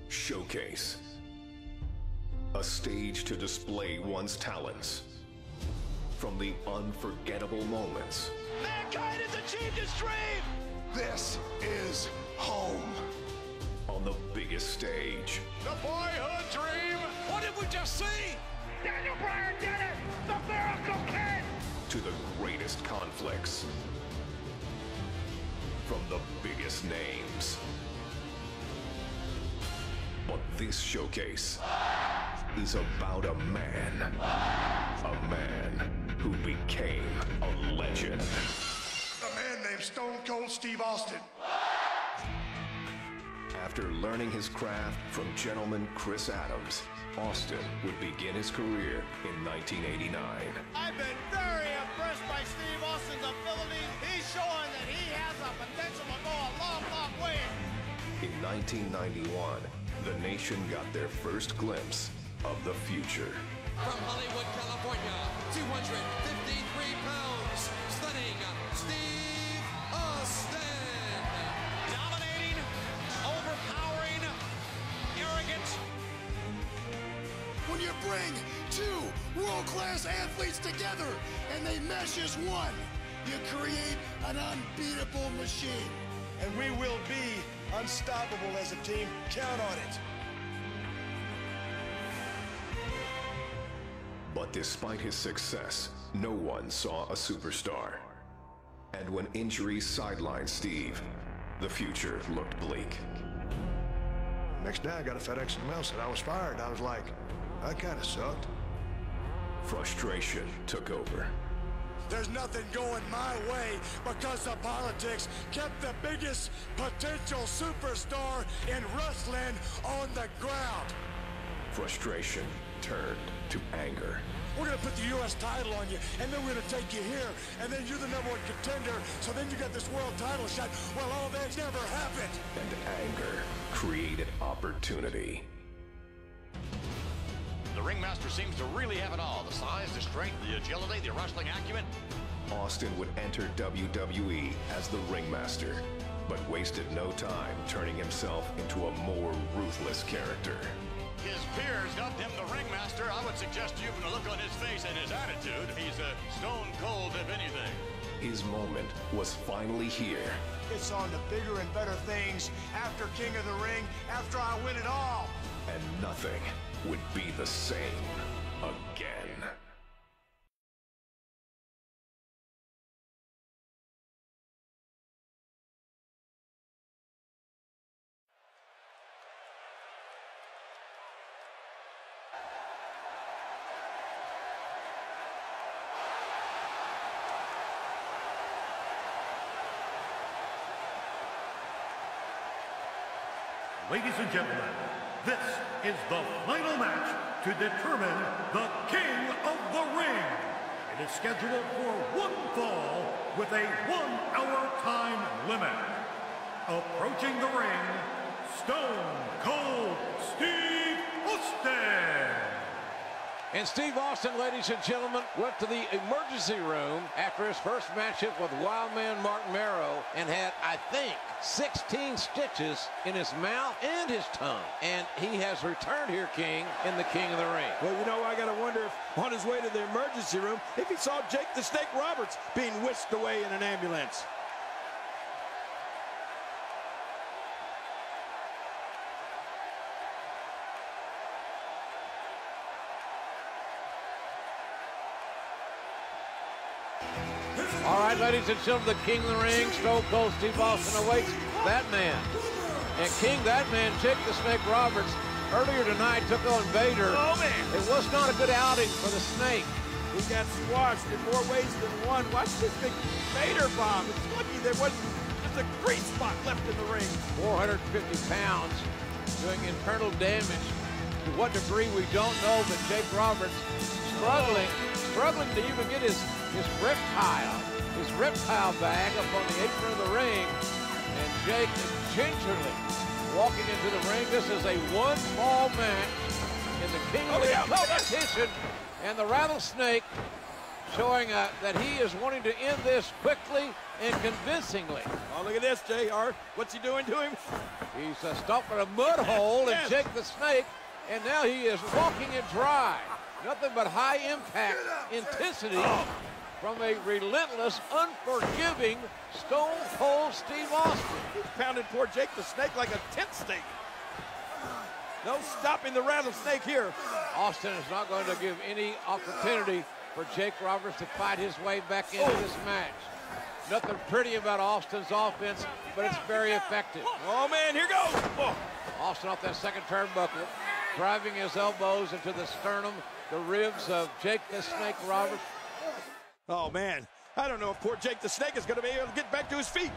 Showcase. A stage to display one's talents. From the unforgettable moments. Mankind has achieved his dream! This is home. On the biggest stage. The boyhood dream! What did we just see? Daniel Bryan did it! The Miracle Kid! To the greatest conflicts. From the biggest names. But this showcase is about a man. A man who became a legend. A man named Stone Cold Steve Austin. After learning his craft from gentleman Chris Adams, Austin would begin his career in 1989. I've been very impressed by Steve Austin's abilities. He's showing that he has the potential to go a long, long way. In 1991, the nation got their first glimpse of the future. From Hollywood, California, 253 pounds, stunning Steve Austin. Dominating, overpowering, arrogant. When you bring two world-class athletes together and they mesh as one, you create an unbeatable machine. And we will be unstoppable as a team. Count on it. But despite his success, no one saw a superstar. And when injuries sidelined Steve, the future looked bleak. Next day I got a FedEx mail said I was fired. I was like, that kind of sucked. Frustration took over. There's nothing going my way because the politics kept the biggest potential superstar in wrestling on the ground. Frustration turned to anger. We're going to put the U.S. title on you, and then we're going to take you here, and then you're the #1 contender, so then you got this world title shot. Well, all that never happened. And anger created opportunity. The ringmaster seems to really have it all. The size, the strength, the agility, the wrestling acumen. Austin would enter WWE as the ringmaster, but wasted no time turning himself into a more ruthless character. His peers dubbed him the ringmaster. I would suggest to you from the look on his face and his attitude, he's a stone cold if anything. His moment was finally here. It's on to bigger and better things after King of the Ring, after I win it all. And nothing would be the same again. Ladies and gentlemen, this is the final match to determine the King of the Ring. It is scheduled for one fall with a 1-hour time limit. Approaching the ring, Stone Cold Steve Austin. And Steve Austin, ladies and gentlemen, went to the emergency room after his first matchup with Wildman Mark Marrow and had, I think, 16 stitches in his mouth and his tongue. And he has returned here, King, in the King of the Ring. Well, you know, I got to wonder if on his way to the emergency room, if he saw Jake the Snake Roberts being whisked away in an ambulance. All right, ladies and gentlemen, the King of the Ring, Stone Cold Steve Austin awaits that man. And King, that man, Jake the Snake Roberts, earlier tonight took on Vader. Oh, man. It was not a good outing for the Snake. He got squashed in more ways than one. Watch this big Vader bomb. It's lucky there wasn't just a great spot left in the ring. 450 pounds doing internal damage. To what degree, we don't know, but Jake Roberts struggling to even get his reptile bag up on the apron of the ring. And Jake gingerly walking into the ring. This is a one-fall match in the King of the Ring competition. And the Rattlesnake showing that he is wanting to end this quickly and convincingly. Oh, look at this, JR. What's he doing to him? He's stomping a mud hole in Jake the Snake, and now he is walking it dry. Nothing but high impact intensity from a relentless, unforgiving Stone Cold Steve Austin. He pounded poor Jake the Snake like a tent stake. No stopping the rattlesnake here. Austin is not going to give any opportunity for Jake Roberts to fight his way back into this match. Nothing pretty about Austin's offense, but it's very effective. Oh, man, here goes. Oh. Austin off that second turnbuckle, driving his elbows into the sternum, the ribs of Jake the Snake Roberts. Oh, man, I don't know if poor Jake the Snake is going to be able to get back to his feet.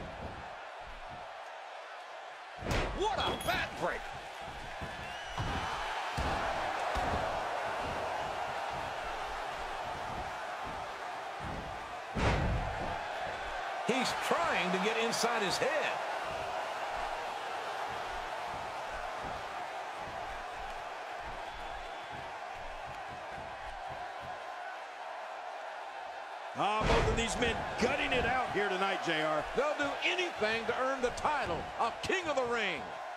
What a back break. He's trying to get inside his head. Both of these men gutting it out here tonight, JR. They'll do anything to earn the title of King of the Ring.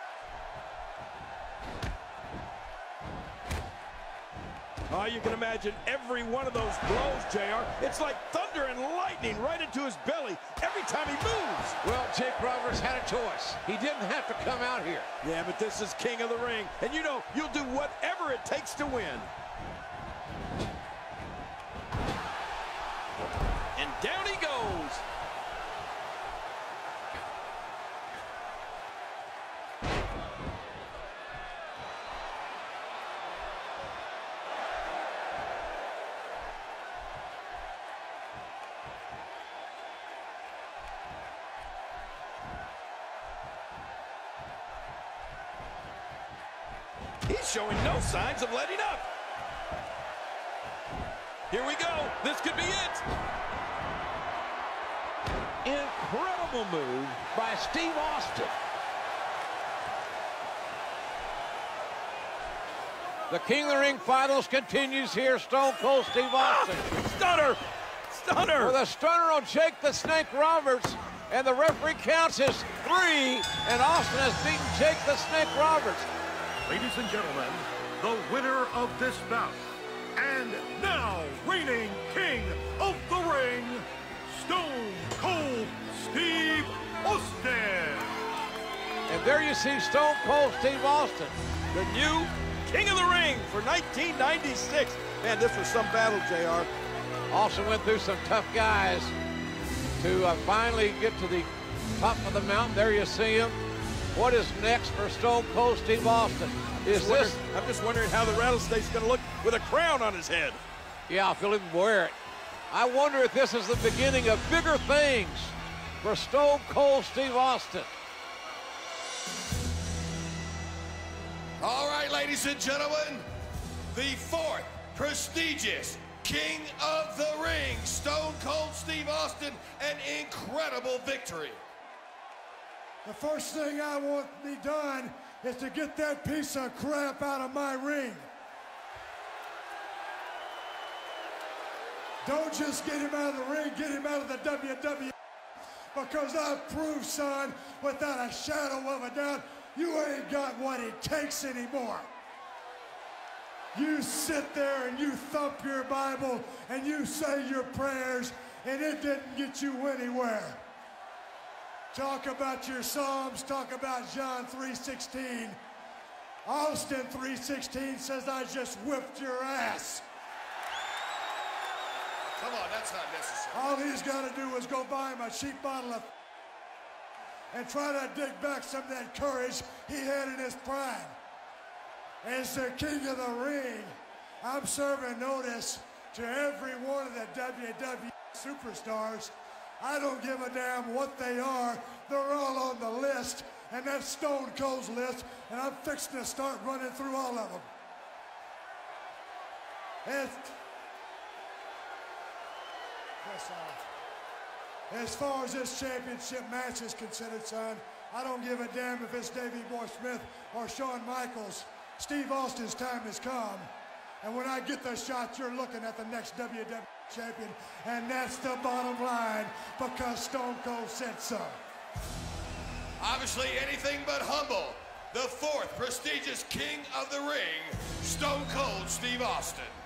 Oh, you can imagine every one of those blows, JR. It's like thunder and lightning right into his belly every time he moves. Well, Jake Roberts had a choice. He didn't have to come out here. Yeah, but this is King of the Ring. And you know, you'll do whatever it takes to win. And down he goes. He's showing no signs of letting up. Here we go. This could be it. Incredible move by Steve Austin. The King of the Ring finals continues here. Stone Cold Steve Austin. Stunner. Stunner. With a stunner on Jake the Snake Roberts. And the referee counts as 3. And Austin has beaten Jake the Snake Roberts. Ladies and gentlemen, the winner of this bout, and now reigning King of the Ring, Stone Cold Steve Austin. And there you see Stone Cold Steve Austin, the new King of the Ring for 1996. Man, this was some battle, JR. Austin went through some tough guys to finally get to the top of the mountain. There you see him. What is next for Stone Cold Steve Austin? I'm just wondering how the rattlesnake's going to look with a crown on his head. Yeah, if he'll even wear it. I wonder if this is the beginning of bigger things for Stone Cold Steve Austin. All right, ladies and gentlemen, the 4th prestigious King of the Ring, Stone Cold Steve Austin, an incredible victory. The first thing I want to be done is to get that piece of crap out of my ring. Don't just get him out of the ring, get him out of the WWE. Because I've proved, son, without a shadow of a doubt, you ain't got what it takes anymore. You sit there and you thump your Bible and you say your prayers, and it didn't get you anywhere. Talk about your Psalms, talk about John 3:16. Austin 3:16 says, I just whipped your ass. Come on, that's not necessary. All he's got to do is go buy him a cheap bottle of and try to dig back some of that courage he had in his prime. As the King of the Ring, I'm serving notice to every one of the WWE superstars. I don't give a damn what they are. They're all on the list, and that's Stone Cold's list, and I'm fixing to start running through all of them. As far as this championship match is considered, son, I don't give a damn if it's Davey Boy Smith or Shawn Michaels. Steve Austin's time has come, and when I get the shot, you're looking at the next WWE. champion, and that's the bottom line because Stone Cold said so. Obviously anything but humble. The fourth prestigious King of the Ring, Stone Cold Steve Austin.